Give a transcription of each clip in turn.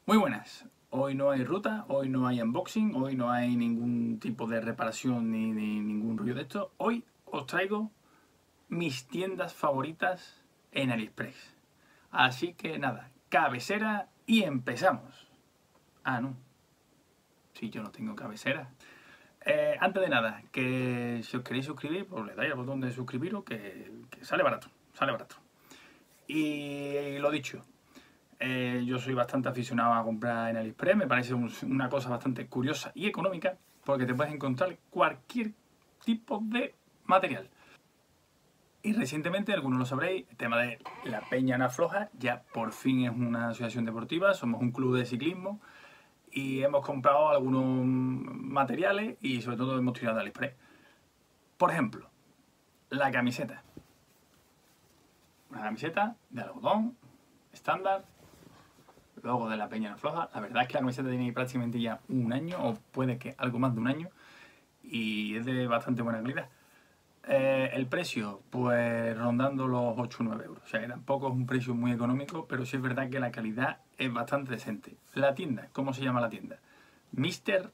Muy buenas. Hoy no hay ruta, hoy no hay unboxing, hoy no hay ningún tipo de reparación ni ningún rollo de esto. Hoy os traigo mis tiendas favoritas en AliExpress. Así que nada, cabecera y empezamos. Ah, no. Si yo no tengo cabecera. Antes de nada, que si os queréis suscribir, pues le dais al botón de suscribiros que sale barato, sale barato. Y lo dicho, yo soy bastante aficionado a comprar en AliExpress, me parece una cosa bastante curiosa y económica porque te puedes encontrar cualquier tipo de material. Y recientemente, algunos lo sabréis, el tema de la Peña No Afloja ya por fin es una asociación deportiva, somos un club de ciclismo y hemos comprado algunos materiales y sobre todo hemos tirado de AliExpress. Por ejemplo, la camiseta. Una camiseta de algodón, estándar, logo de la Peña No Afloja. La verdad es que la camiseta tiene prácticamente ya un año, o puede que algo más de un año, y es de bastante buena calidad. El precio, pues rondando los 8 o 9 euros. O sea que tampoco es un precio muy económico, pero sí es verdad que la calidad es bastante decente. La tienda, ¿cómo se llama la tienda? Mr.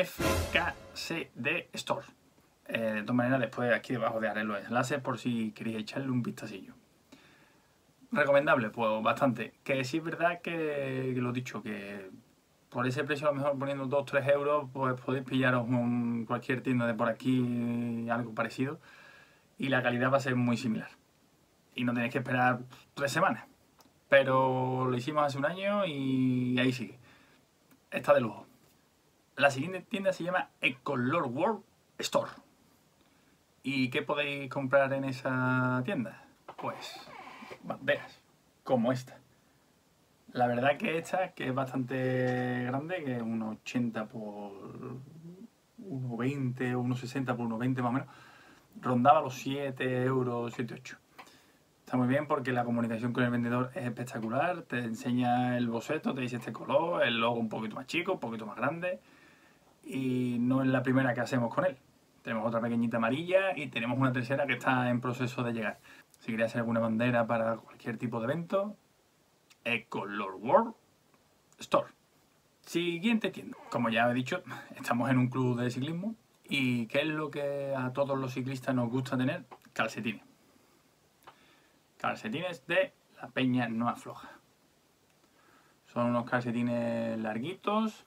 FKCD Store. De todas maneras, después aquí debajo dejaré los enlaces por si queréis echarle un vistacillo. Recomendable, pues bastante. Que sí es verdad que lo dicho, que por ese precio a lo mejor poniendo 2-3 euros, pues podéis pillaros cualquier tienda de por aquí, algo parecido, y la calidad va a ser muy similar. Y no tenéis que esperar 3 semanas. Pero lo hicimos hace un año y ahí sigue. Está de lujo. La siguiente tienda se llama Ecolor World Store. ¿Y qué podéis comprar en esa tienda? Pues banderas, como esta. La verdad que esta, que es bastante grande, que es unos 80 por 1,20 o unos 60 por 1,20 más o menos, rondaba los 7 euros, 7-8. Está muy bien porque la comunicación con el vendedor es espectacular, te enseña el boceto, te dice este color, el logo un poquito más chico, un poquito más grande, y no es la primera que hacemos con él. Tenemos otra pequeñita amarilla y tenemos una tercera que está en proceso de llegar. Si queréis hacer alguna bandera para cualquier tipo de evento, Ecolor World Store. Siguiente tienda. Como ya he dicho, estamos en un club de ciclismo. ¿Y qué es lo que a todos los ciclistas nos gusta tener? Calcetines. Calcetines de la Peña No Afloja. Son unos calcetines larguitos,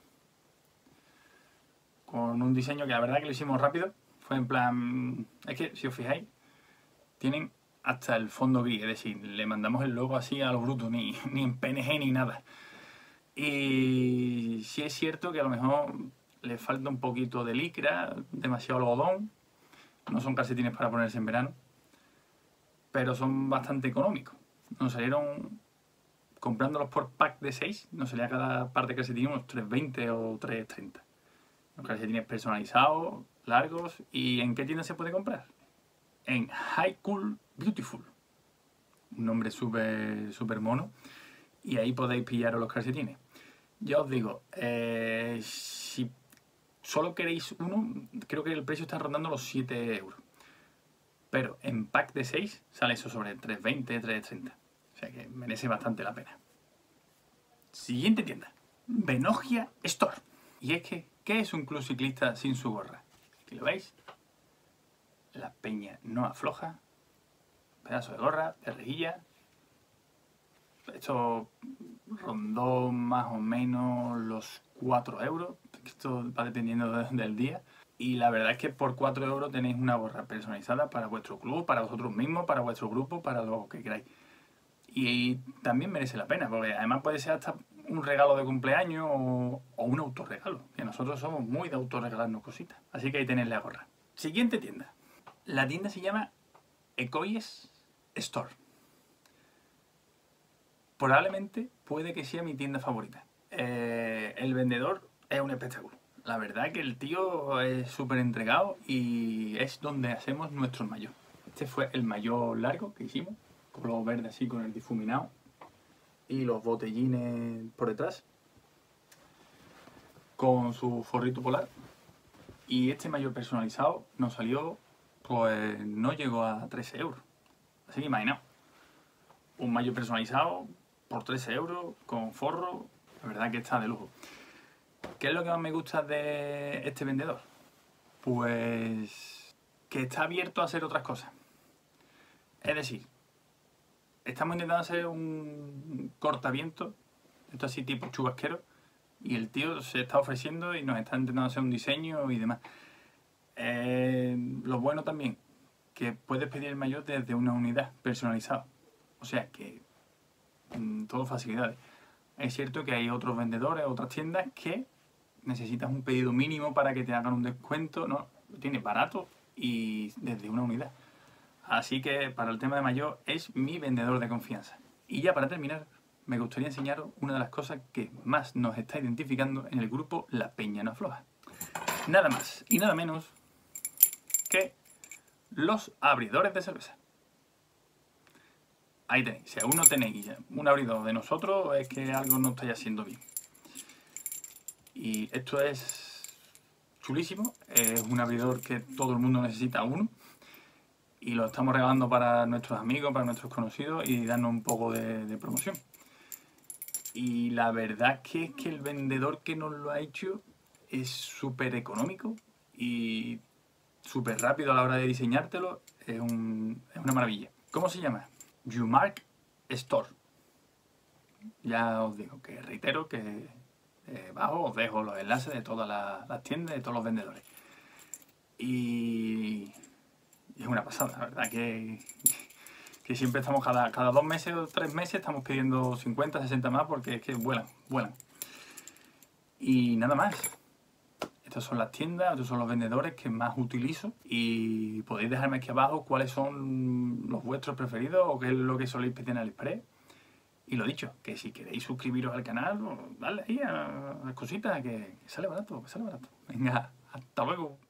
con un diseño que la verdad que lo hicimos rápido. Fue en plan... Es que, si os fijáis, tienen hasta el fondo gris. Es decir, le mandamos el logo así a lo bruto, ni en PNG ni nada. Y sí es cierto que a lo mejor le falta un poquito de licra, demasiado algodón. No son calcetines para ponerse en verano, pero son bastante económicos. Nos salieron, comprándolos por pack de 6, nos salía cada par de calcetines unos 3,20 o 3,30. Los calcetines personalizados, largos. ¿Y en qué tienda se puede comprar? En High Cool Beautiful. Un nombre súper mono. Y ahí podéis pillaros los calcetines. Ya os digo, si solo queréis uno, creo que el precio está rondando los 7 euros. Pero en pack de 6 sale eso sobre 3,20, 3,30. O sea que merece bastante la pena. Siguiente tienda, Venogia Store. Y es que, ¿qué es un club ciclista sin su gorra? Aquí lo veis. La Peña No Afloja. Pedazo de gorra, de rejilla. Esto rondó más o menos los 4 euros. Esto va dependiendo del día. Y la verdad es que por 4 euros tenéis una gorra personalizada para vuestro club, para vosotros mismos, para vuestro grupo, para lo que queráis. Y también merece la pena, porque además puede ser hasta un regalo de cumpleaños o un autorregalo. Que nosotros somos muy de autorregalarnos cositas. Así que ahí tenéis la gorra. Siguiente tienda. La tienda se llama Ecoyes Store. Probablemente puede que sea mi tienda favorita. El vendedor es un espectáculo. La verdad que el tío es súper entregado y es donde hacemos nuestros mayores. Este fue el mayor largo que hicimos, color verde así con el difuminado y los botellines por detrás, con su forrito polar. Y este mayor personalizado nos salió, pues no llegó a 13 euros. Así que imaginaos, un mayor personalizado por 13 euros, con forro, La verdad que está de lujo. ¿Qué es lo que más me gusta de este vendedor? Pues que está abierto a hacer otras cosas. Es decir, estamos intentando hacer un cortaviento, esto así tipo chubasquero, y el tío se está ofreciendo y nos está intentando hacer un diseño y demás. Lo bueno también, que puedes pedir el maillot desde una unidad personalizada. O sea que todo facilidades. Es cierto que hay otros vendedores, otras tiendas que necesitas un pedido mínimo para que te hagan un descuento. No, lo tienes barato y desde una unidad. Así que para el tema de maillot es mi vendedor de confianza. Y ya para terminar, me gustaría enseñaros una de las cosas que más nos está identificando en el grupo La Peña No Afloja. Nada más y nada menos que los abridores de cerveza. Ahí tenéis, si aún no tenéis un abridor de nosotros es que algo no estáis haciendo bien. Y esto es chulísimo, es un abridor que todo el mundo necesita uno. Y lo estamos regalando para nuestros amigos, para nuestros conocidos y darnos un poco de promoción. Y la verdad es que el vendedor que nos lo ha hecho es súper económico y súper rápido a la hora de diseñártelo. Es una maravilla. ¿Cómo se llama? Umark Store. Ya os digo que reitero que abajo os dejo los enlaces de todas las tiendas, de todos los vendedores. Y es una pasada, la verdad que siempre estamos cada 2 meses o 3 meses estamos pidiendo 50, 60 más porque es que vuelan. Y nada más. Estas son las tiendas, estos son los vendedores que más utilizo y podéis dejarme aquí abajo cuáles son los vuestros preferidos o qué es lo que soléis pedir en AliExpress. Y lo dicho, que si queréis suscribiros al canal, dale ahí a las cositas que sale barato, Venga, hasta luego.